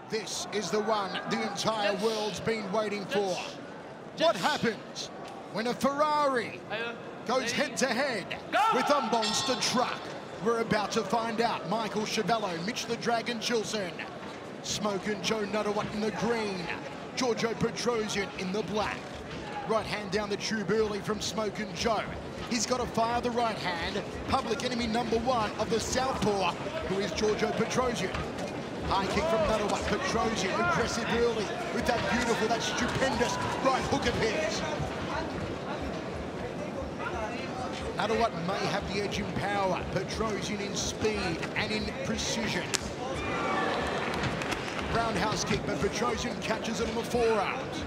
This is the one the entire world's been waiting for. What happens when a Ferrari goes head-to-head with a monster truck? We're about to find out. Michael Chiavello, Mitch the Dragon Chilson, Smokin, Jo Nattawut in the green, Giorgio Petrosyan in the black. Right hand down the tube early from Smokin Joe. He's got to fire the right hand. Public enemy number one of the southpaw, who is Giorgio Petrosyan. High kick from Nattawut. Petrosyan aggressive early with that beautiful, that stupendous right hook of his. Nattawut may have the edge in power. Petrosyan in speed and in precision. Roundhouse kick, but Petrosyan catches it on the forearms.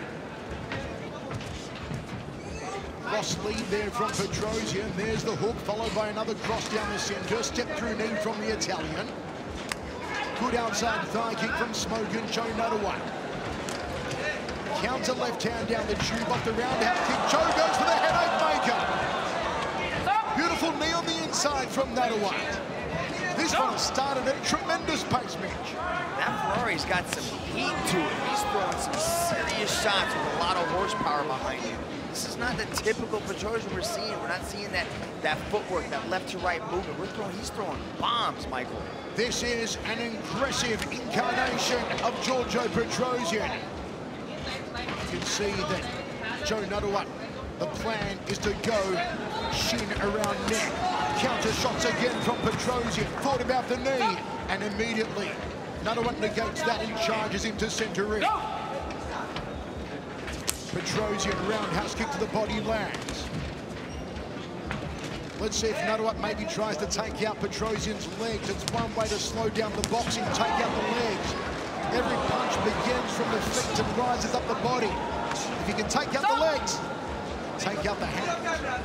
Cross lead there from Petrosyan. There's the hook, followed by another cross down the center. Step through knee from the Italian. Good outside thigh kick from Smokin, Jo Nattawut. Counter left hand down the tube off the roundhouse kick. Joe goes for the headache maker. Beautiful knee on the inside from Nattawut. This one started at a tremendous pace, Mitch. That Ferrari's got some heat to it. He's throwing some serious shots with a lot of horsepower behind him. This is not the typical Petrosyan we're seeing. We're not seeing that footwork, that left to right movement. He's throwing bombs, Michael. This is an aggressive incarnation of Giorgio Petrosyan. You can see that Jo Nattawut, the plan is to go shin around neck. Counter shots again from Petrosyan. Thought about the knee, and immediately Nattawut negates that and charges him to center ring. Petrosyan roundhouse kick to the body lands. Let's see if Nattawut maybe tries to take out Petrosyan's legs. It's one way to slow down the boxing, take out the legs. Every punch begins from the feet and rises up the body. If you can take out the legs, take out the hands.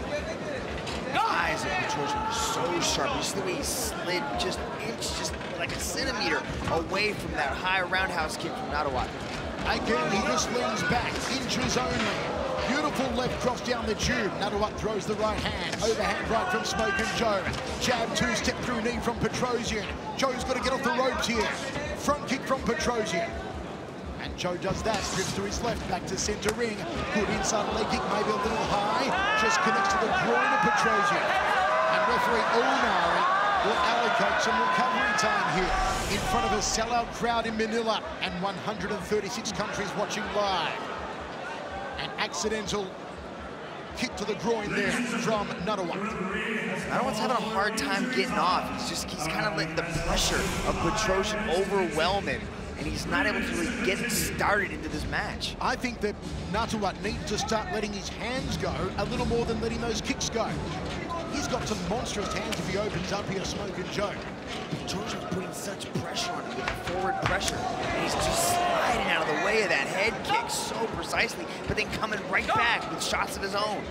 Eyes of Petrosyan are so sharp. You see the way he slid just like a centimeter away from that high roundhouse kick from Nattawut. Again, he just leans back, inches only. Beautiful left cross down the tube. Nattawut throws the right hand. Overhand right from Smokin Joe. Jab two, step through knee from Petrosyan. Joe's got to get off the ropes here. Front kick from Petrosyan. And Joe does that, drifts to his left, back to center ring. Good inside leg kick, maybe a little high. Just connects to the groin of Petrosyan. And referee Ulnari will allocate some recovery time here in front of a sellout crowd in Manila and 136 countries watching live. An accidental kick to the groin there from Nattawut. Nattawut's having a hard time getting off. He's kind of letting the pressure of Petrosyan overwhelm him, and he's not able to really get started into this match. I think that Nattawut needs to start letting his hands go a little more than letting those kicks go. He's got some monstrous hands if he opens up here, Smokin Joe. Petrosyan's putting such pressure on him with the forward pressure, and he's just sliding out of the way of that head kick so precisely, but then coming right back with shots of his own.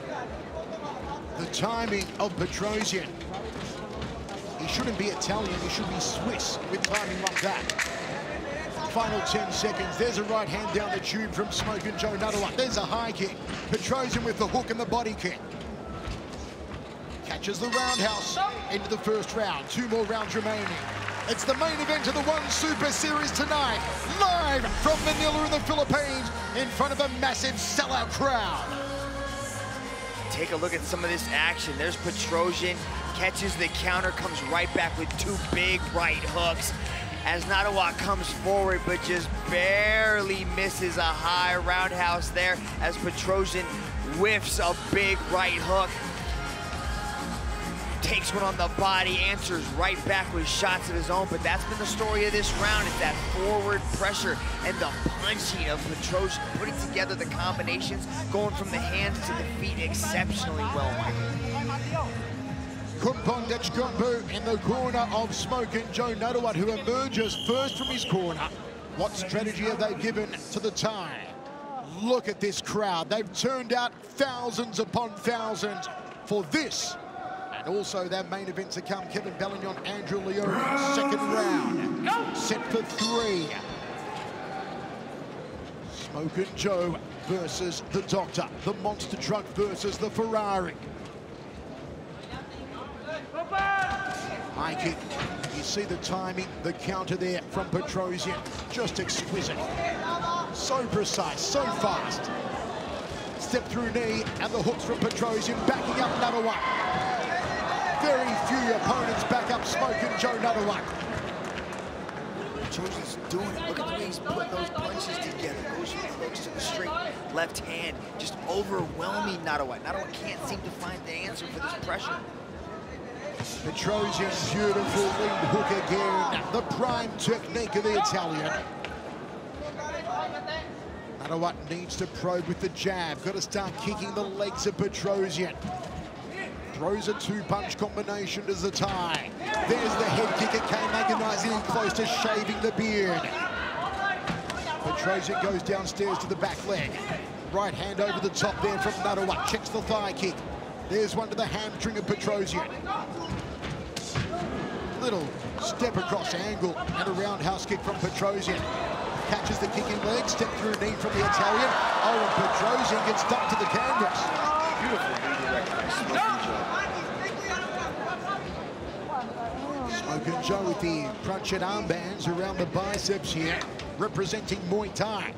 The timing of Petrosyan. He shouldn't be Italian, he should be Swiss with timing like that. Final 10 seconds. There's a right hand down the tube from Smokin Jo Nattawut. There's a high kick. Petrosyan with the hook and the body kick. Catches the roundhouse into the first round. 2 more rounds remaining. It's the main event of the One Super Series tonight. Live from Manila in the Philippines in front of a massive sellout crowd. Take a look at some of this action. There's Petrosyan, catches the counter, comes right back with 2 big right hooks. As Nattawut comes forward, but just barely misses a high roundhouse there as Petrosyan whiffs a big right hook. Takes one on the body, answers right back with shots of his own, but that's been the story of this round. It's that forward pressure and the punching of Petrosyan, putting together the combinations, going from the hands to the feet exceptionally well, Michael. Kumpondech Gumbu in the corner of Smokin Jo Nattawut, who emerges first from his corner. What strategy have they given to the Thai? Look at this crowd. They've turned out thousands upon thousands for this. And also their main event to come, Kevin Bellignon, Andrew Leone, second round. Go. Set for 3. Smokin Joe versus the Doctor. The monster truck versus the Ferrari. High kick You see the timing, the counter there from Petrosyan. Just exquisite. So precise, so fast. Step through knee, and the hooks from Petrosyan, backing up Nattawut. Very few opponents back up Smokin Jo Nattawut. Petrosyan's doing it. Look at the way he's putting those punches together. Goes from the hooks to the straight left hand, just overwhelming Nattawut. Nattawut can't seem to find the answer for this pressure. Petrosyan's beautiful lead hook again. The prime technique of the Italian. Nattawut needs to probe with the jab. Got to start kicking the legs of Petrosyan. Throws a two-punch combination as the tie. There's the head kick. It came agonizing and close to shaving the beard. Petrosyan goes downstairs to the back leg. Right hand over the top there from Nattawut. Checks the thigh kick. There's one to the hamstring of Petrosyan. Little step across angle and a roundhouse kick from Petrosyan. Catches the kicking leg, step through knee from the Italian. Oh, and Petrosyan gets stuck to the canvas. Beautiful redirect by Smokin Jo. Smokin Jo with the crunch and armbands around the biceps here, representing Muay Thai.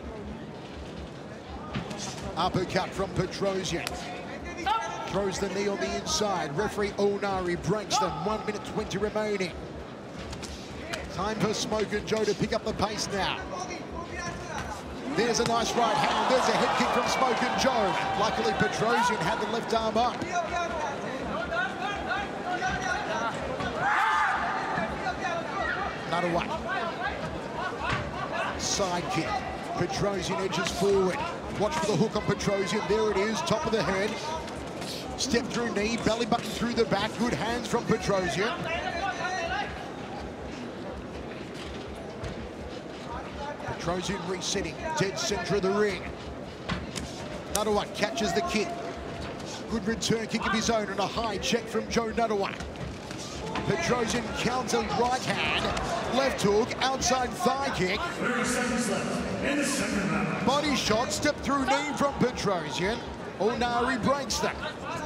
Uppercut from Petrosyan. Throws the knee on the inside. Referee Onari breaks them. 1 minute 20 remaining. Time for Smokin Jo to pick up the pace now. There's a nice right hand. There's a head kick from Smokin Jo. Luckily, Petrosyan had the left arm up. Nattawut. Side kick. Petrosyan edges forward. Watch for the hook on Petrosyan. There it is, top of the head. Step through knee, belly button through the back. Good hands from Petrosyan. Petrosyan resetting, dead center of the ring. Nattawut catches the kick. Good return kick of his own and a high check from Jo Nattawut. Petrosyan counter right hand, left hook, outside thigh kick. 30 seconds left in the second round. Body shot, step through knee from Petrosyan. Onari breaks them.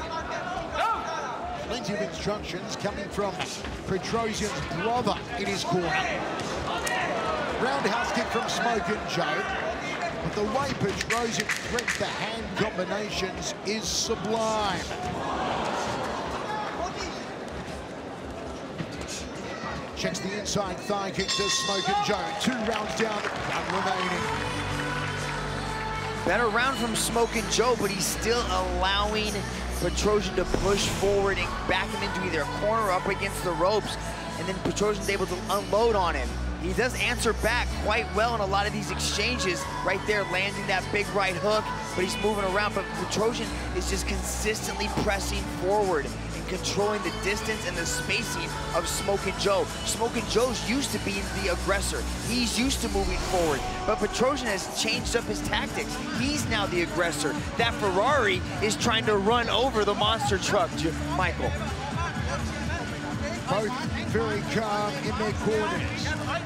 Plenty of instructions coming from Petrosyan's brother in his corner. Roundhouse kick from Smokin Jo. But the way Petrosyan threads the hand combinations is sublime. Checks the inside thigh kick to Smokin Jo. 2 rounds down, 1 remaining. Better round from Smokin Jo, but he's still allowing Petrosyan to push forward and back him into either a corner or up against the ropes. And then Petrosyan's able to unload on him. He does answer back quite well in a lot of these exchanges. Right there, landing that big right hook, but he's moving around. But Petrosyan is just consistently pressing forward and controlling the distance and the spacing of Smokin Jo. Smokin Jo's used to being the aggressor. He's used to moving forward, but Petrosyan has changed up his tactics. He's now the aggressor. That Ferrari is trying to run over the monster truck, Michael. Both very calm in their corners.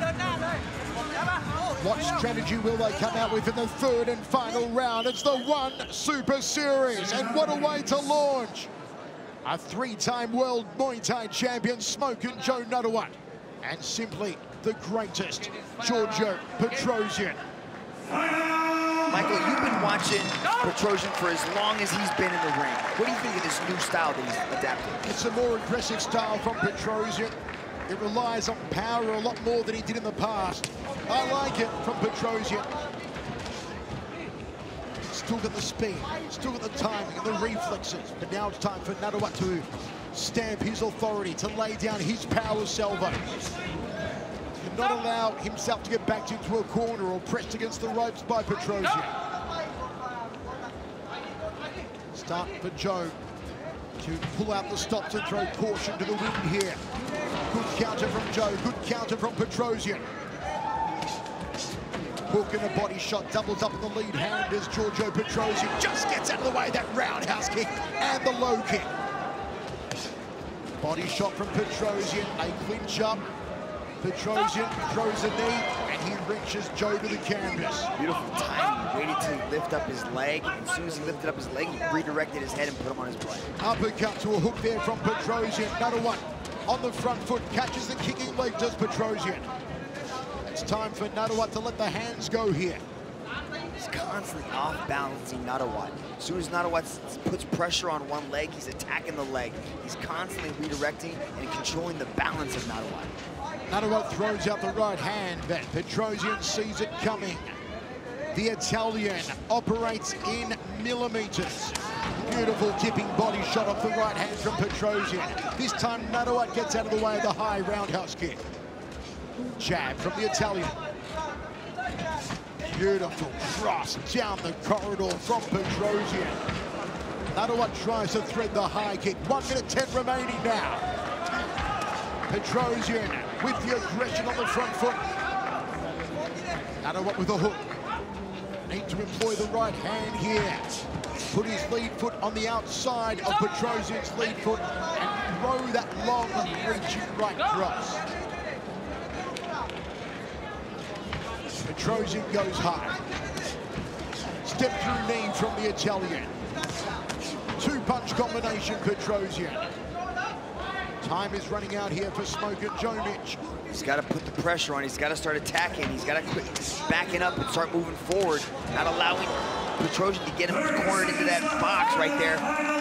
What strategy will they come out with in the third and final round? It's the One Super Series, and what a way to launch! A 3-time world Muay Thai champion, Smokin Jo Nattawut, and simply the greatest, Giorgio Petrosyan. Michael, you've been watching Petrosyan for as long as he's been in the ring. What do you think of this new style that he's adapted? It's a more aggressive style from Petrosyan. It relies on power a lot more than he did in the past. I like it from Petrosyan. Still got the speed, still got the timing and the reflexes. But now it's time for Nattawut to stamp his authority, to lay down his power salvo. To not allow himself to get backed into a corner or pressed against the ropes by Petrosyan. Start for Jo to pull out the stops and throw caution to the wind here. Good counter from Jo, good counter from Petrosyan. Hook and a body shot, doubles up in the lead hand as Giorgio Petrosyan just gets out of the way. That roundhouse kick and the low kick. Body shot from Petrosyan, a clinch up. Petrosyan throws a knee and he wrenches Jo to the canvas. Beautiful timing. He waited till he lifted up his leg. And as soon as he lifted up his leg, he redirected his head and put him on his butt. Uppercut to a hook there from Petrosyan. Nattawut on the front foot, catches the kicking leg, does Petrosyan. It's time for Nattawut to let the hands go here. He's constantly off-balancing Nattawut. As soon as Nattawut puts pressure on one leg, he's attacking the leg. He's constantly redirecting and controlling the balance of Nattawut. Nattawut throws out the right hand, but Petrosyan sees it coming. The Italian operates in millimeters. Beautiful dipping body shot off the right hand from Petrosyan. This time Nattawut gets out of the way of the high roundhouse kick. Jab from the Italian. Beautiful cross down the corridor from Petrosyan. Nattawut tries to thread the high kick. 1 minute 10 remaining now. Petrosyan with the aggression on the front foot. Nattawut with a hook. Need to employ the right hand here. Put his lead foot on the outside of Petrosyan's lead foot and throw that long reaching right cross. Petrosyan goes high. Step through knee from the Italian. Two-punch combination, Petrosyan. Time is running out here for Smokin. Jo Nattawut. He's got to put the pressure on. He's got to start attacking. He's got to quit backing up and start moving forward, not allowing Petrosyan to get him cornered into that box right there.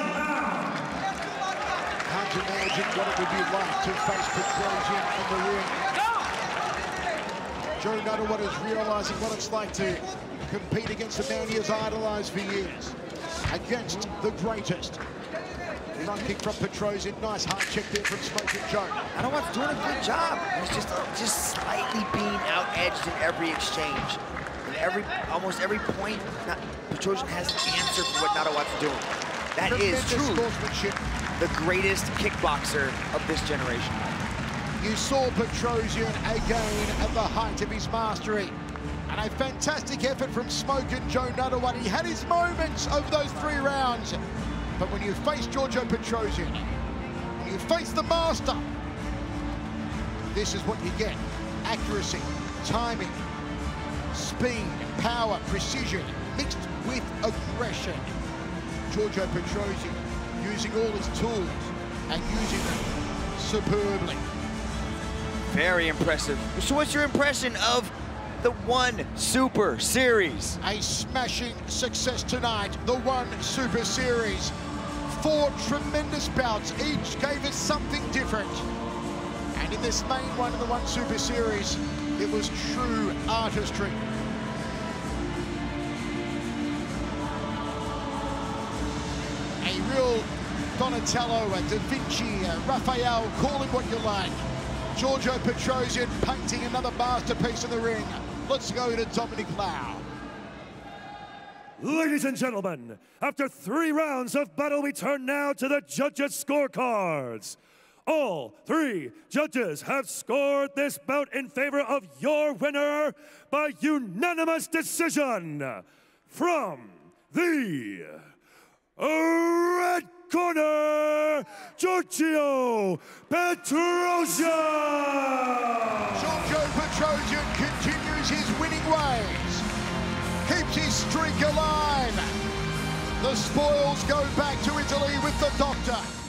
Can't imagine what it would be like to face Petrosyan in the ring. Jo Nattawut is realizing what it's like to compete against the man he has idolized for years. Against the greatest. Front kick from Petrosyan. Nice hard check there from Smokin Jo. Nattawut's doing a good job. He's just slightly being out-edged in every exchange. And almost every point, Petrosyan has an answer for what Nattawut's doing. That is truly the greatest kickboxer of this generation. You saw Petrosyan again at the height of his mastery. And a fantastic effort from Smokin Jo Nattawut. He had his moments over those 3 rounds. But when you face Giorgio Petrosyan, when you face the master, this is what you get. Accuracy, timing, speed, power, precision, mixed with aggression. Giorgio Petrosyan using all his tools and using them superbly. Very impressive. So what's your impression of the One Super Series? A smashing success tonight, the One Super Series. 4 tremendous bouts, each gave us something different. And in this main one in the One Super Series, it was true artistry. A real Donatello, a Da Vinci, a Raphael, call it what you like. Giorgio Petrosyan painting another masterpiece in the ring. Let's go to Dominic Lau. Ladies and gentlemen, after 3 rounds of battle, we turn now to the judges' scorecards. All 3 judges have scored this bout in favor of your winner by unanimous decision. From the red corner, Giorgio Petrosyan. Giorgio Petrosyan continues his winning ways, keeps his streak alive. The spoils go back to Italy with the doctor.